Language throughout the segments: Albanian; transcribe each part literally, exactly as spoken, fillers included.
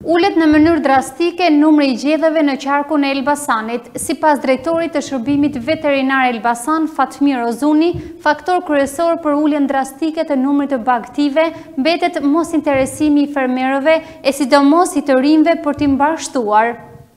Ulet në mënyrë drastike numri i gjedhëve në qarkun e Elbasanit. Sipas drejtorit të shërbimit veterinar Elbasan, Fatmir Ozuni, faktor kryesor për uljen drastike të numrit të bagetive mbetet mos interesimi i fermerëve e sidomos i të rinjve për t'i mbashtuar.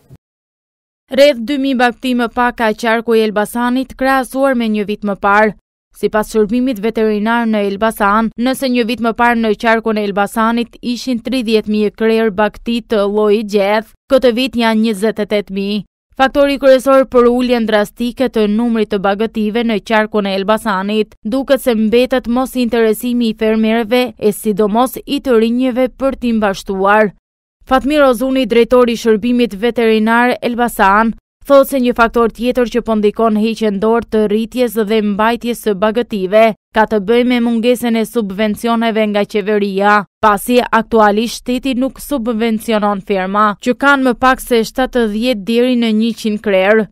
Rreth dy mijë bageti më pak ka qarku i Elbasanit krahasuar me një vit më parë. Sipas shërbimit veterinar në Elbasan, nëse një vit më parë në qarkun e Elbasanit ishin tridhjetë mijë krerë bageti të llojit gjedh, këtë vit janë njëzet e tetë mijë. Faktori kryesor për uljen drastike të numrit të bagetive në qarkun e Elbasanit duket se mbetet mos interesimi i fermerëve e sidomos i të rinjve për t'i mbashtuar. Fatmir Ozuni, drejtori i shërbimit veterinar Elbasan, thotë se një faktor tjetër që po ndikon heqjen dorë të rritjes dhe mbajtjes së bagetive ka të bëjë me mungesën e subvencioneve nga qeveria, pasi aktualisht shteti nuk subvencionon ferma, që kanë më pak se shtatëdhjetë deri në njëqind krerë.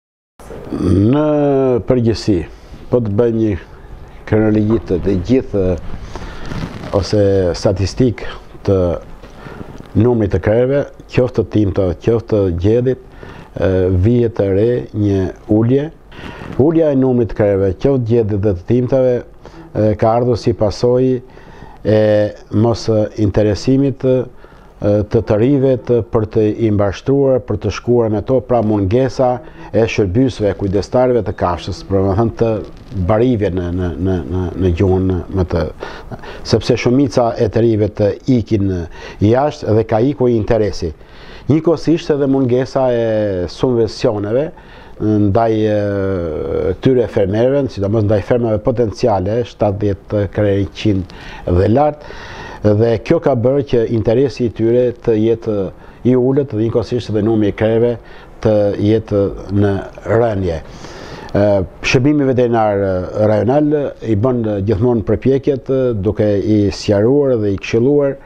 Në përgjithësi, po të bëj një kronologji të gjithë ose statistik të numrit të krerëve, qoftë të timta, qoftë të gjedhit, vihet të re një ulje. Ulja e numrit të krerëve, qoftë gjedhit dhe të timtave, ka ardhur si pasojë e mos interesimit të të rinjve për të i mbashtruar, për të shkuar me to, pra mungesa e shërbysëve, kujdestarëve të kafshës, për më thënë të barivje në në në në, në gjuhën më të, sepse shumica e të rinjve të ikin jashtë dhe ka ikur interesi. Njëkohësisht edhe mungesa e subvencioneve ndaj këtyre fermerëve, sidomos ndaj fermave potenciale, shtatëdhjetë krerë qind dhe lart, dhe kjo ka bërë që interesi i tyre të jetë i ulët dhe njëkohësisht edhe numri i krerëve të jetë në rënje. Shërbimi veterinar rajonal i bën gjithmonë përpjekjet duke i sqaruar dhe i këshilluar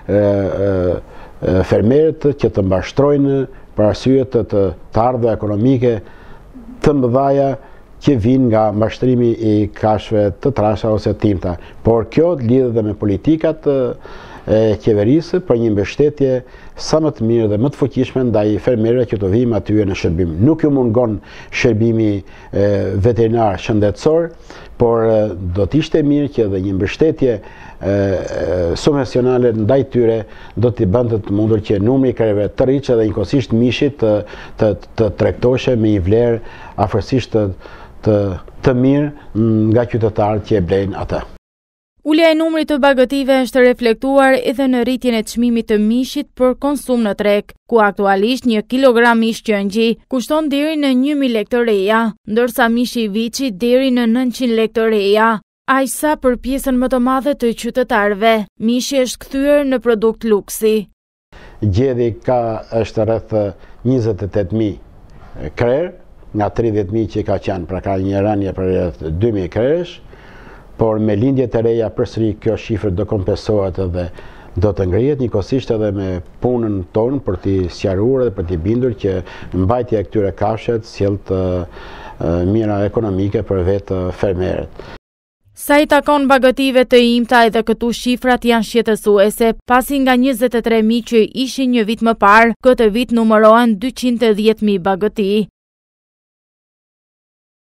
fermerët që të mbashtrojnë për arsye të të ardhurave ekonomike të mëdha që vinë nga mbashtrimi i kafshëve të trasha ose timta. Por kjo lidhet dhe me politikat e qeverisë për një mbështetje sa më të mirë dhe më të fuqishme ndaj fermerëve që të vijnë aty në shërbim. Nuk ju mungon shërbimi veterinar shëndetësor, por do t'ishte mirë që edhe një mbështetje subvencionale ndaj tyre do t'i bënte të mundur që numri i krerëve të rritë dhe njëkohësisht mishit të, të, të tregtohej me një vlerë afërsisht të, të, të mirë nga qytetarët që e blejnë atë. Ulja e numrit të bagetive është reflektuar edhe në rritjen e çmimit të mishit për konsum në treg, ku aktualisht një kilogram mish qëngji kushton deri në një mijë lekë të reja, ndërsa mishi i viçit deri në nëntëqind lekë të reja. Aq sa për pjesën më të madhe të qytetarëve, mishi është kthyer në produkt luksi. Gjedhi ka është rreth njëzet e tetë mijë krerë, nga tridhjetë mijë që ka qenë, pra ka një rënje për rreth dy mijë krerësh. Por me lindje të reja përsëri kjo shifër do kompensohet dhe do të ngrihet, njëkohësisht edhe me punën tonë për t'i sqaruar dhe për t'i bindur që mbajtja e këtyre kafshëve sjell të mira ekonomike për vetë fermerët. Sa i takon bagetive të imta, edhe këtu shifrat janë shqetësuese, pasi nga njëzet e tre mijë që ishin një vit më parë, këtë vit numërohen dyqind e dhjetë mijë bageti.